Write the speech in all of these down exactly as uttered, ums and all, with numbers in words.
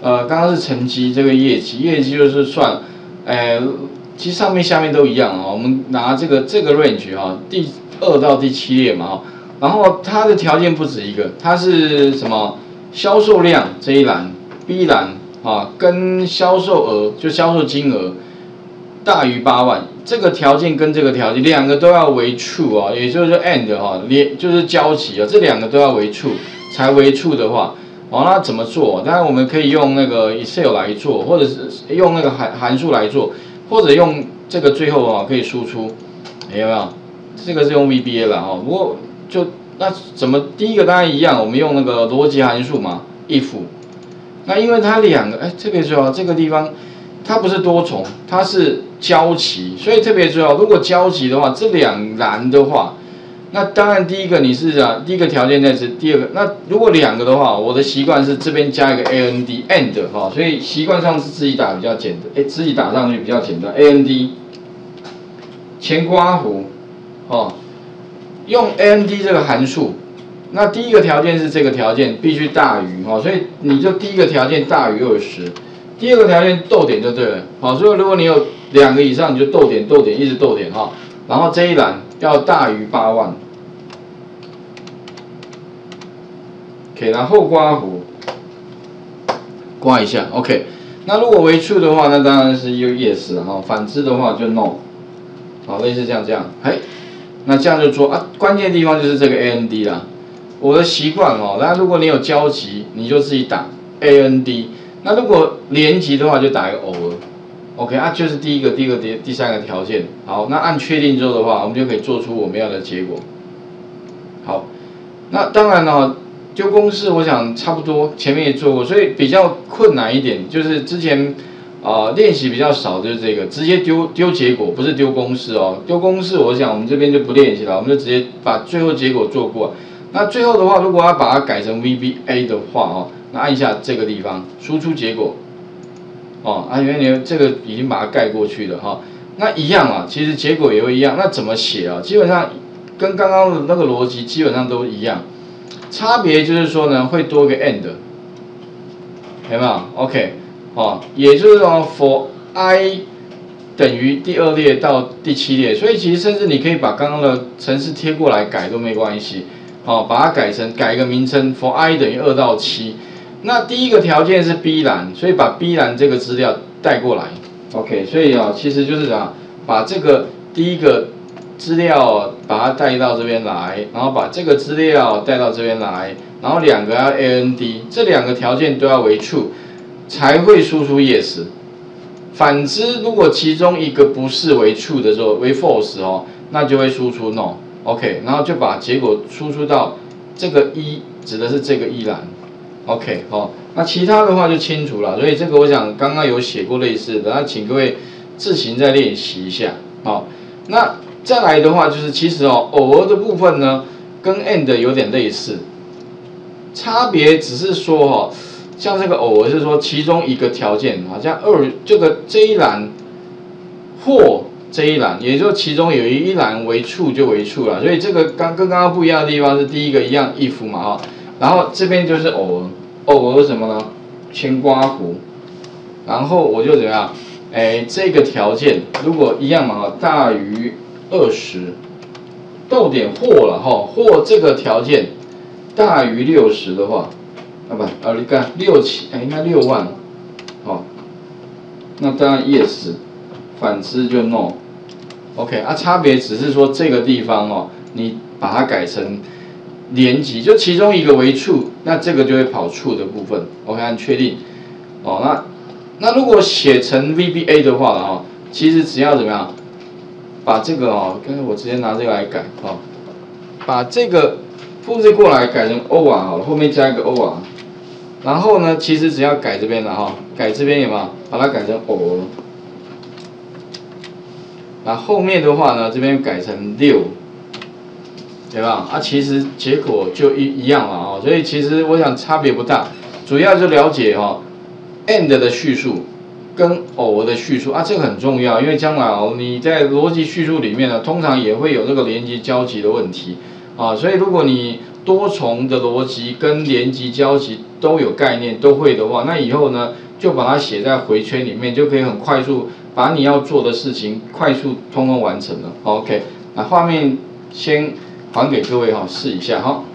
呃，刚刚是成绩这个业绩，业绩就是算，呃，其实上面下面都一样啊、哦。我们拿这个这个 range 哈、哦，第二到第七列嘛哈、哦，然后它的条件不止一个，它是什么？销售量这一栏 B 栏啊，跟销售额就销售金额大于八万，这个条件跟这个条件两个都要为 true 啊，也就是 and 哈、啊，连就是交集啊，这两个都要为 true 才为 true 的话，哦，那怎么做？当然我们可以用那个 Excel 来做，或者是用那个函函数来做，或者用这个最后啊可以输出，有没有？这个是用 V B A 了哈，不过就。那怎么？第一个当然一样，我们用那个逻辑函数嘛 ，if。那因为它两个，哎，特别重要，这个地方它不是多重，它是交集，所以特别重要。如果交集的话，这两栏的话，那当然第一个你是啊，第一个条件在这，第二个那如果两个的话，我的习惯是这边加一个 and and 哈，所以习惯上是自己打比较简单，哎，自己打上去比较简单 and 前括弧，哦。用 and 这个函数，那第一个条件是这个条件必须大于哦，所以你就第一个条件大于二十，第二个条件逗点就对了，好，所以如果你有两个以上，你就逗点逗点一直逗点哈，然后这一栏要大于八万 ，OK， 然后刮弧，刮一下 ，OK， 那如果为 true 的话，那当然是 yes 哈，反之的话就 no， 好，类似这样这样，嘿。那这样就做啊，关键的地方就是这个 and 啦。我的习惯哦，那如果你有交集，你就自己打 and。那如果连集的话，就打一个偶尔。OK 啊，就是第一个、第二个、第第三个条件。好，那按确定之后的话，我们就可以做出我们要的结果。好，那当然了，丢公式我想差不多，前面也做过，所以比较困难一点，就是之前。啊、呃，练习比较少，就是这个直接丢丢结果，不是丢公式哦。丢公式，我想我们这边就不练习了，我们就直接把最后结果做过。那最后的话，如果要把它改成 V B A 的话哦，那按一下这个地方输出结果。哦，啊，因为你这个已经把它盖过去了哈、哦。那一样啊，其实结果也会一样。那怎么写啊？基本上跟刚刚的那个逻辑基本上都一样，差别就是说呢，会多一个 and， 有没有 ？OK。哦，也就是说 ，for i 等于第二列到第七列，所以其实甚至你可以把刚刚的程式贴过来改都没关系。哦，把它改成改一个名称 ，for i 等于二到七。那第一个条件是 B 栏，所以把 B 栏这个资料带过来。OK， 所以啊，其实就是啊，把这个第一个资料把它带到这边来，然后把这个资料带到这边来，然后两个要 and， 这两个条件都要为 true。才会输出 yes， 反之，如果其中一个不是为 true 的时候，为 false 哦，那就会输出 no，OK， 然后就把结果输出到这个一，指的是这个一栏 ，OK， 哦，那其他的话就清楚了，所以这个我想刚刚有写过类似的，那请各位自行再练习一下，好，那再来的话就是其实哦，偶尔的部分呢，跟 and 有点类似，差别只是说哦。像这个偶尔是说其中一个条件，好像二这个这一栏或这一栏，也就其中有一栏为 true 就为 true 了，所以这个刚跟刚刚不一样的地方是第一个一样 if 嘛哈，然后这边就是偶尔，偶尔什么呢？前括弧，然后我就怎么样？哎，这个条件如果一样嘛哈，大于二十，逗点或了哈，或这个条件大于六十的话。啊不，啊你看六七，哎应该六万，好、哦，那当然 yes， 反之就 no，OK， 啊差别只是说这个地方哦，你把它改成连级，就其中一个为 true， 那这个就会跑 true 的部分 ，OK 按确定，哦那那如果写成 V B A 的话了哦，其实只要怎么样，把这个哦，刚才我直接拿这个来改，哦，把这个复制过来改成 O R 好了，后面加一个 O R。然后呢，其实只要改这边了哈，改这边有没有？把它改成偶尔。那后面的话呢，这边改成六，对吧？啊，其实结果就一一样了啊，所以其实我想差别不大，主要就了解哈 ，and 的叙述跟偶尔的叙述啊，这个很重要，因为将来哦你在逻辑叙述里面呢，通常也会有这个连接交集的问题啊，所以如果你多重的逻辑跟连级交集都有概念，都会的话，那以后呢就把它写在回圈里面，就可以很快速把你要做的事情快速通通完成了。OK， 那画面先还给各位哈，试一下哈。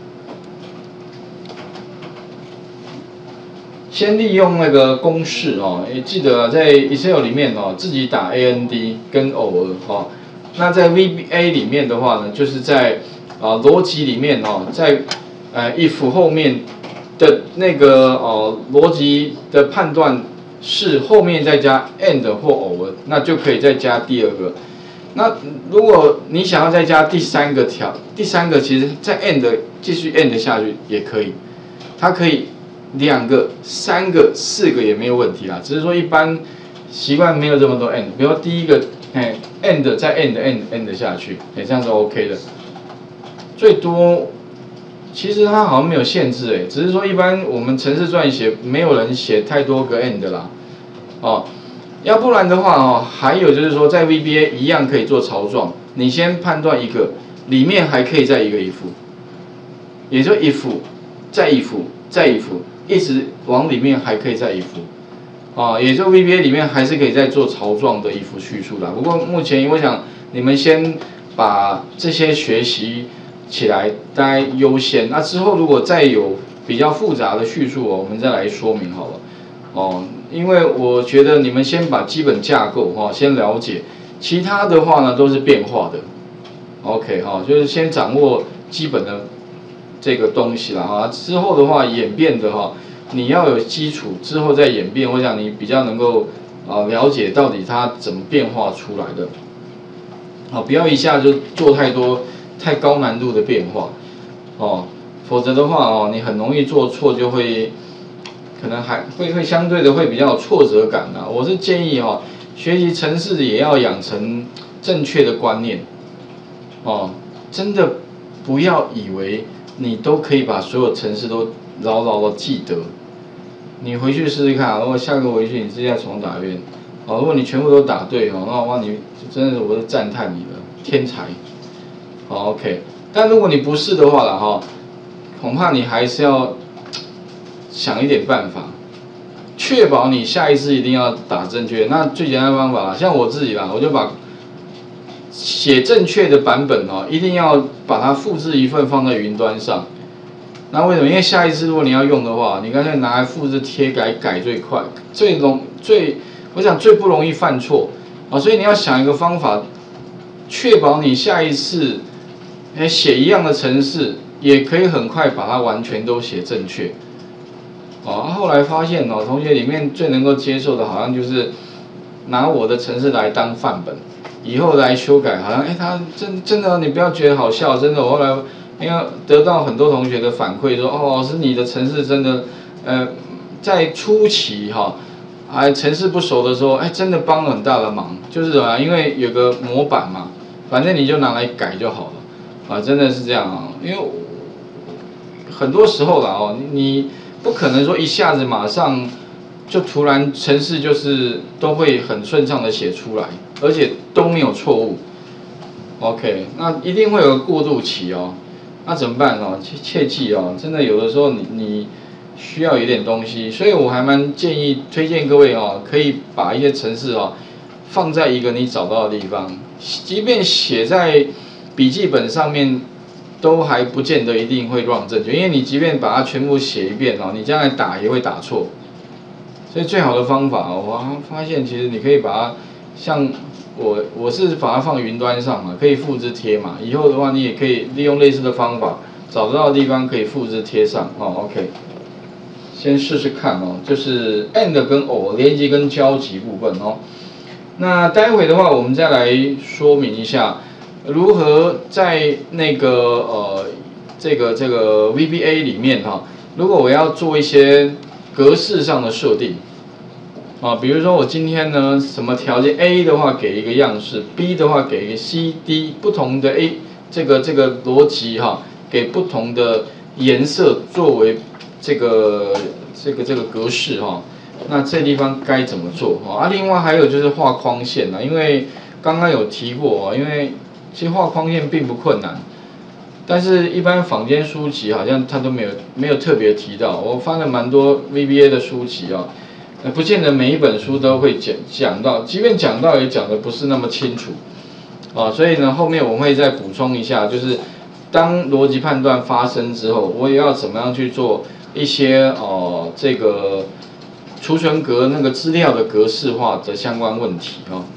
先利用那个公式哦，也记得在 Excel 里面哦，自己打 A N D 跟偶尔哦。那在 V B A 里面的话呢，就是在啊逻辑里面哦，在呃 if 后面的那个哦逻辑的判断式后面再加 and 或偶尔，那就可以再加第二个。那如果你想要再加第三个条，第三个其实在 and 继续 and 下去也可以，它可以两个、三个、四个也没有问题啦，只是说一般习惯没有这么多 and， 比如说第一个哎 and 再 and and and 下去，哎这样是 OK 的。最多其实它好像没有限制哎，只是说一般我们程式撰写没有人写太多个 and 啦，哦，要不然的话哦，还有就是说在 V B A 一样可以做槽状，你先判断一个，里面还可以再一个 if， 也就 if 再 if 再 if， 一直往里面还可以再 if， 啊，也就 V B A 里面还是可以再做槽状的 if 叙述啦。不过目前我想你们先把这些学习起来，大概优先。那之后如果再有比较复杂的叙述哦，我们再来说明好了。哦，因为我觉得你们先把基本架构哈、哦、先了解，其他的话呢都是变化的。OK 哈、哦，就是先掌握基本的这个东西啦哈。之后的话演变的哈，你要有基础，之后再演变，我想你比较能够啊了解到底它怎么变化出来的。好，不要一下就做太多。太高难度的变化，哦，否则的话哦，你很容易做错，就会可能还会会相对的会比较有挫折感啊。我是建议哦，学习程式也要养成正确的观念，哦，真的不要以为你都可以把所有程式都牢牢的记得。你回去试试看，如果下个回去你自己再重打一遍，哦，如果你全部都打对哦，那哇，你真的是我是赞叹你了，天才。好 ，OK， 但如果你不是的话了哈，恐怕你还是要想一点办法，确保你下一次一定要打正确。那最简单的方法啦，像我自己啦，我就把写正确的版本哦，一定要把它复制一份放在云端上。那为什么？因为下一次如果你要用的话，你干脆拿来复制贴改改最快，最容最，我想最不容易犯错啊，所以你要想一个方法，确保你下一次。哎，写一样的程式也可以很快把它完全都写正确。哦，后来发现哦，同学里面最能够接受的，好像就是拿我的程式来当范本，以后来修改，好像哎，他真真的，你不要觉得好笑，真的，我后来因为得到很多同学的反馈说，哦，老师你的程式真的，呃，在初期哈，还程式不熟的时候，哎，真的帮了很大的忙，就是啊，因为有个模板嘛，反正你就拿来改就好了。啊，真的是这样啊，因为很多时候啦哦，你不可能说一下子马上就突然程式就是都会很顺畅的写出来，而且都没有错误。OK， 那一定会有个过渡期哦，那怎么办哦？切切记哦，真的有的时候你你需要一点东西，所以我还蛮建议推荐各位哦，可以把一些程式哦放在一个你找到的地方，即便写在笔记本上面都还不见得一定会 run 正确，因为你即便把它全部写一遍哦，你将来打也会打错。所以最好的方法哦，我发现其实你可以把它像我我是把它放云端上嘛，可以复制贴嘛。以后的话你也可以利用类似的方法，找得到的地方可以复制贴上哦。OK， 先试试看哦，就是 and 跟 or 连接跟交集部分哦。那待会的话我们再来说明一下。如何在那个呃这个这个 V B A 里面哈，如果我要做一些格式上的设定啊，比如说我今天呢什么条件 A 的话给一个样式 ，B 的话给一个 C、D 不同的 A 这个这个逻辑哈，给不同的颜色作为这个这个这个格式哈，那这地方该怎么做啊？另外还有就是画框线啊，因为刚刚有提过啊，因为其实画框线并不困难， 但是，一般坊间书籍好像他都没有没有特别提到。我翻了蛮多 V B A 的书籍啊，呃，不见得每一本书都会讲讲到，即便讲到也讲的不是那么清楚，啊，所以呢，后面我们会再补充一下，就是当逻辑判断发生之后，我也要怎么样去做一些哦、呃、这个储存格那个资料的格式化的相关问题啊。